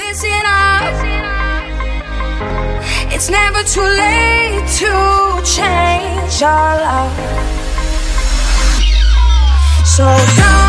listen up. It's never too late to change your love. So don't